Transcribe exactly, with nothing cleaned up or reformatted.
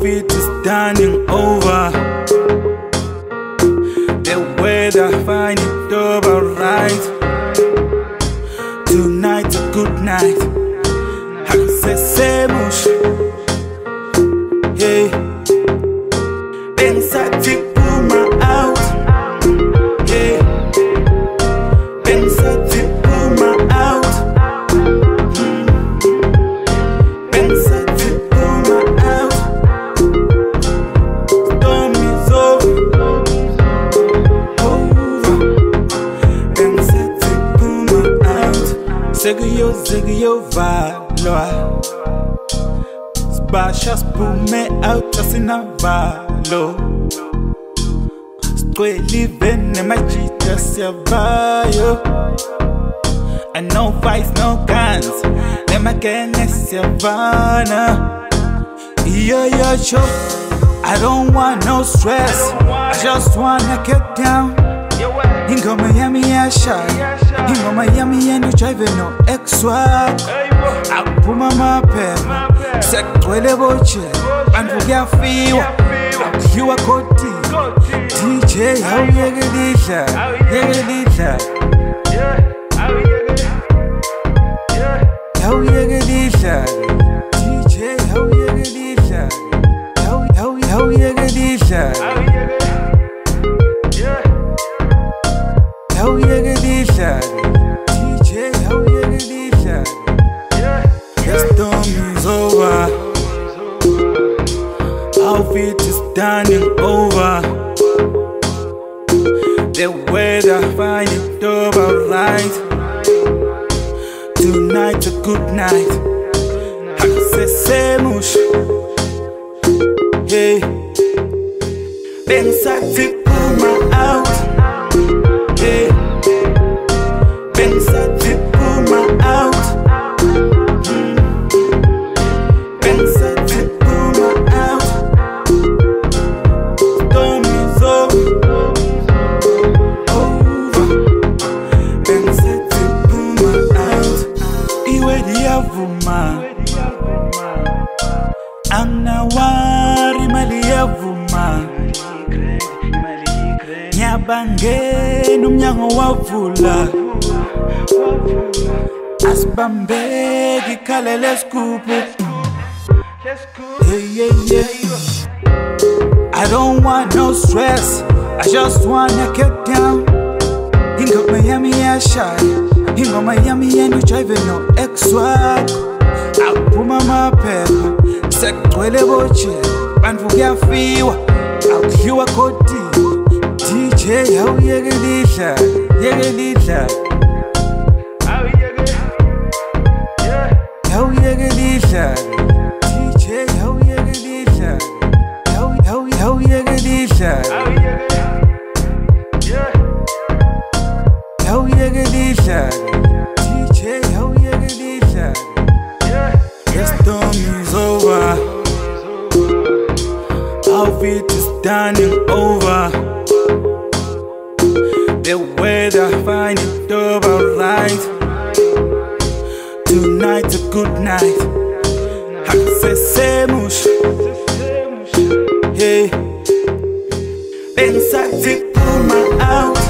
outfit is standing over. The weather find it over right. Tonight's a good night. I can say semush. Hey, pensati puma out. Hey, pensati puma out. Mm. Pensati puma out. Storm is over. Over. Pensati puma out. Seguyo, seguyo, valor. Basha spume out asina valo. Squeli vene majita siavayo. And no fights, no guns. Nema kene siavana. Yeah, yeah, sure. I don't want no stress. I just wanna get down. Ingo Miami ya shy. Ingo Miami and you driving no X-Swag. Apuma mapema. Sekwele boche, anvugia fiwa, akiwa koti. D J hau yegelisha, yegelisha. Hau yegelisha. D J hau yegelisha. Hau hau hau yegelisha. Hau yegelisha. D J hau yegelisha. The storm is over. Outfit is standing over. The weather find it over right. Tonight's a good night. I can say semush. Hey, pensati puma out. Hey, pensati puma out. Anawari maliyavuma Nyabangenu mnyango wavula Asibambeki khale leskupu. Hey, yeah, yeah. I don't want no stress. I just wanna get down. Ingo Miami ya shy. Ingo Miami and you driving no X-Swag. Apuma mapema. Sekwele boche, anvugia fiwa, akiwa koti. D J hau yegelisha, yegelisha. Hau yegelisha. D J hau yegelisha. Hau hau hau yegelisha. Hau yegelisha. D J hau yegelisha. The storm is over. Outfit is standing over. The weather find it over right. Tonight's a good night. I can say semush. Hey, pensati puma out.